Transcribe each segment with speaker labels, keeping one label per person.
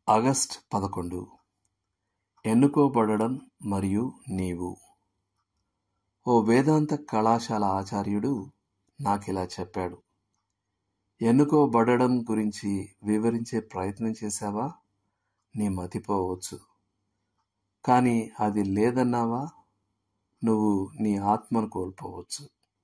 Speaker 1: August 11 ఎన్నుకోబడడం మరియు నీవు. ఓ వేదాంత కళాశాల ఆచార్యుడు నాకిలా చెప్పాడు. ఎన్నుకోబడడం గురించి వివరించే ప్రయత్నం చేశావా? నీ మతిపోవచ్చు. కానీ అది లేదన్నావా? నువ్వు నీ ఆత్మను కోల్పోవచ్చు.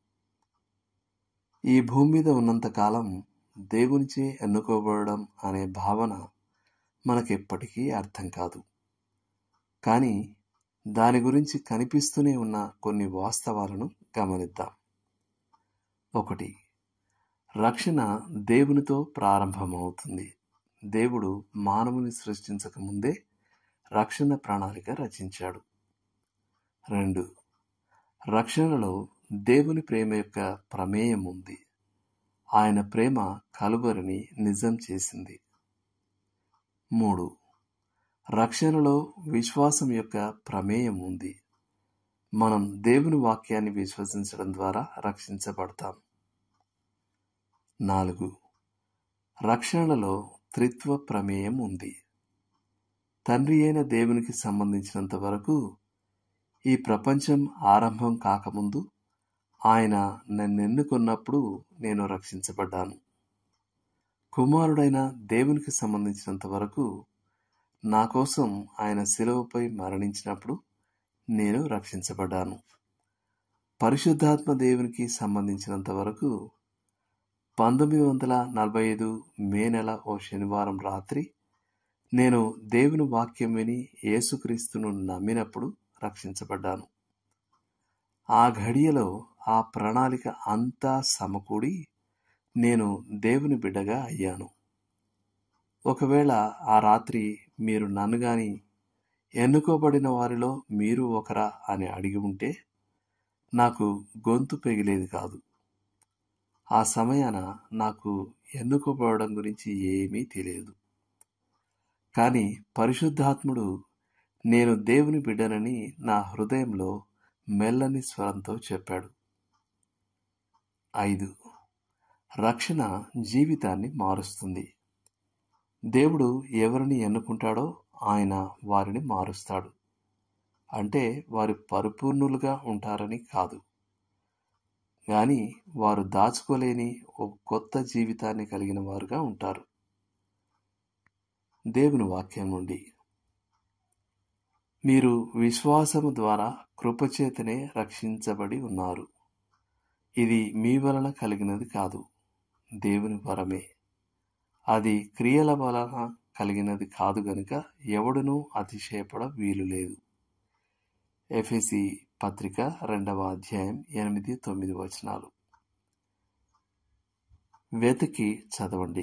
Speaker 1: ఈ భూమి మీద ఉన్నంతకాలం దేవునిచే ఎన్నుకోబడడం అనే భావన మనకెప్పటికీ అర్థం కాదు. కానీ దాని గురించి కనిపిస్తూనే ఉన్న కొన్ని వాస్తవాలను గమనిద్దాం. 1. రక్షణ దేవునితో ప్రారంభమవుతుంది. దేవుడు మానవుని సృష్టించక ముందే రక్షణ ప్రణాళిక రచించాడు. 2. రక్షణలో దేవుని ప్రేమ యొక్క ప్రమేయం ఉంది. ఆయన ప్రేమ కలువరిని నిజం చేసింది. 3. రక్షణలో విశ్వాసం యొక్క ప్రమేయం ఉంది. మనం దేవుని వాక్యాన్ని విశ్వసించడం ద్వారా రక్షించబడతాం. 4. రక్షణలో త్రిత్వ ప్రమేయం ఉంది. తండ్రి అయిన దేవునికి సంబంధించినంత వరకు ఈ ప్రపంచం ఆరంభం కాకముందు ఆయన నన్నెన్నుకున్నప్పుడు నేను రక్షించబడ్డాను. కుమారుడైన దేవునికి సంబంధించినంత వరకు నా కోసం ఆయన శిలువపై మరణించినప్పుడు నేను రక్షించబడ్డాను. పరిశుద్ధాత్మ దేవునికి సంబంధించినంత వరకు 1945 మే నెల ఓ శనివారం రాత్రి నేను దేవుని వాక్యం విని యేసుక్రీస్తును నమ్మినప్పుడు రక్షించబడ్డాను. ఆ ఘడియలో ఆ ప్రణాళిక అంతా సమకూడి నేను దేవుని బిడ్డగా అయ్యాను. ఒకవేళ ఆ రాత్రి మీరు నన్ను గాని ఎన్నుకోబడిన వారిలో మీరు ఒకరా అని అడిగి ఉంటే నాకు గొంతు పెగిలేది కాదు. ఆ సమయాన నాకు ఎన్నుకోబడడం గురించి ఏమీ తెలియదు. కానీ పరిశుద్ధాత్ముడు నేను దేవుని బిడ్డనని నా హృదయంలో మెల్లని స్వరంతో చెప్పాడు. 5. రక్షణ జీవితాన్ని మారుస్తుంది. దేవుడు ఎవరిని ఎన్నుకుంటాడో ఆయన వారిని మారుస్తాడు. అంటే వారు పరిపూర్ణులుగా ఉంటారని కాదు, కానీ వారు దాచుకోలేని ఓ కొత్త జీవితాన్ని కలిగిన వారుగా ఉంటారు. దేవుని వాక్యం నుండి మీరు విశ్వాసము ద్వారా కృపచేతనే రక్షించబడి ఉన్నారు. ఇది మీ వలన కలిగినది కాదు, దేవుని వరమే. అది క్రియల వలన కలిగినది కాదు గనుక ఎవడునూ అతిశయపడ వీలు లేదు. ఎఫెసీ పత్రిక 2వ అధ్యాయం 8-9 వచనాలు. వెతికి చదవండి.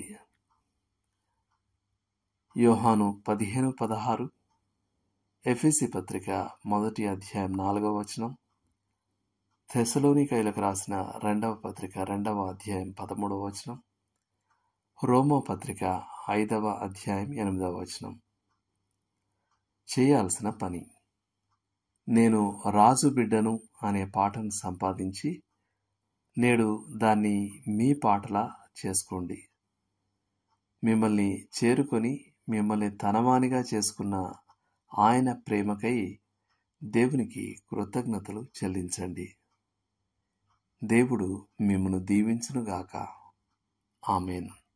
Speaker 1: యోహాను 15:16, ఎఫెసీ పత్రిక 1వ అధ్యాయం 4వ వచనం, థెసలోనికైలకు రాసిన 2వ పత్రిక 2వ అధ్యాయం 13వ వచనం, రోమా పత్రిక 5వ అధ్యాయం 8వ వచనం. చేయాల్సిన పని. నేను రాజు బిడ్డను అనే పాటను సంపాదించి నేడు దాన్ని మీ పాటలా చేసుకోండి. మిమ్మల్ని చేరుకొని మిమ్మల్ని తనవానిగా చేసుకున్న ఆయన ప్రేమకై దేవునికి కృతజ్ఞతలు చెల్లించండి. దేవుడు మిమ్మును దీవించునుగాక. ఆమేన్.